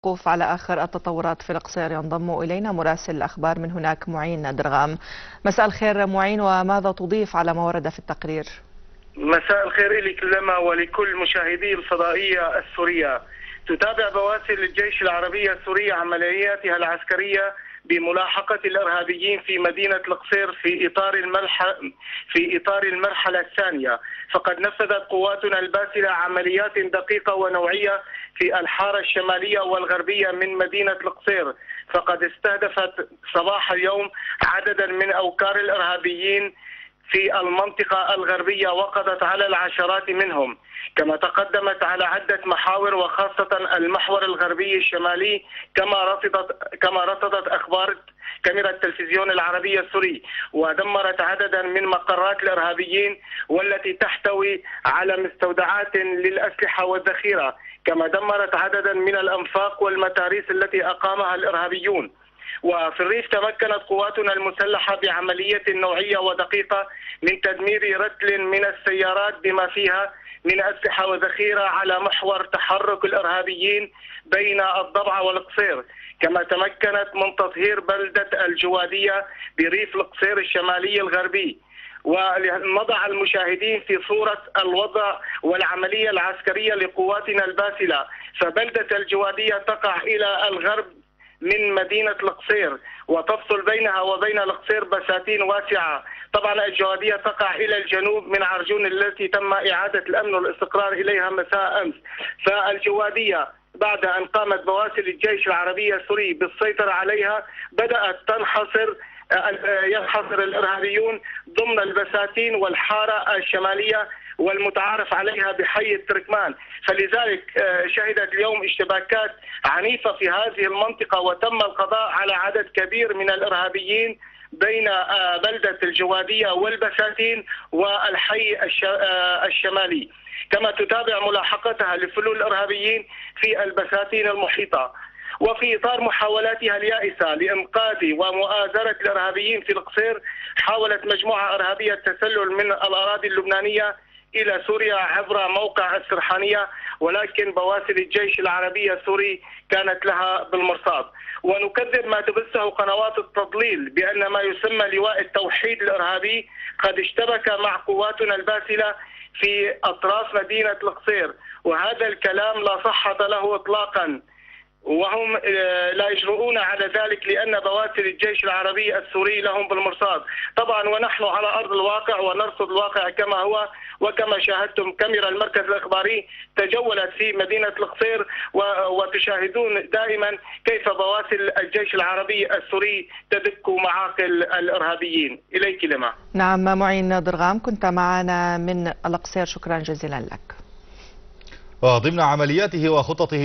للوقوف على آخر التطورات في القصير ينضم إلينا مراسل الأخبار من هناك معين درغام. مساء الخير معين، وماذا تضيف على ما ورد في التقرير؟ مساء الخير لك لما ولكل مشاهدي الفضائية السورية. تتابع بواسل الجيش العربي السوري عملياتها العسكرية بملاحقة الإرهابيين في مدينة القصير في إطار المرحلة الثانية. فقد نفذت قواتنا الباسلة عمليات دقيقة ونوعية في الحارة الشمالية والغربية من مدينة القصير، فقد استهدفت صباح اليوم عددا من أوكار الإرهابيين في المنطقة الغربية وقضت على العشرات منهم، كما تقدمت على عدة محاور وخاصة المحور الغربي الشمالي كما رصدت أخبار كاميرا التلفزيون العربي السوري، ودمرت عددا من مقرات الإرهابيين والتي تحتوي على مستودعات للأسلحة والذخيرة، كما دمرت عددا من الأنفاق والمتاريس التي أقامها الإرهابيون. وفي الريف تمكنت قواتنا المسلحة بعملية نوعية ودقيقة من تدمير رتل من السيارات بما فيها من أسلحة وذخيرة على محور تحرك الإرهابيين بين الضبعة والقصير، كما تمكنت من تطهير بلدة الجوادية بريف القصير الشمالي الغربي. ونضع المشاهدين في صورة الوضع والعملية العسكرية لقواتنا الباسلة، فبلدة الجوادية تقع إلى الغرب من مدينة القصير وتفصل بينها وبين القصير بساتين واسعة. طبعا الجوادية تقع إلى الجنوب من عرجون التي تم إعادة الأمن والاستقرار إليها مساء أمس. فالجوادية بعد أن قامت بواسل الجيش العربي السوري بالسيطرة عليها بدأت ينحصر الإرهابيون ضمن البساتين والحارة الشمالية والمتعارف عليها بحي التركمان، فلذلك شهدت اليوم اشتباكات عنيفة في هذه المنطقة وتم القضاء على عدد كبير من الإرهابيين بين بلدة الجوادية والبساتين والحي الشمالي، كما تتابع ملاحقتها لفلول الإرهابيين في البساتين المحيطة. وفي إطار محاولاتها اليائسة لإنقاذ ومؤازرة الإرهابيين في القصير، حاولت مجموعة إرهابية التسلل من الأراضي اللبنانية إلى سوريا عبر موقع السرحانية، ولكن بواسل الجيش العربي السوري كانت لها بالمرصاد. ونكذب ما تبثه قنوات التضليل بأن ما يسمى لواء التوحيد الإرهابي قد اشتبك مع قواتنا الباسلة في أطراف مدينة القصير، وهذا الكلام لا صحة له إطلاقا، وهم لا يجرؤون على ذلك لأن بواسل الجيش العربي السوري لهم بالمرصاد. طبعا ونحن على أرض الواقع ونرصد الواقع كما هو، وكما شاهدتم كاميرا المركز الإخباري تجولت في مدينة القصير وتشاهدون دائما كيف بواسل الجيش العربي السوري تدك معاقل الإرهابيين. إليك لما. نعم معين درغام، كنت معنا من القصير، شكرا جزيلا لك. وضمن عملياته وخططه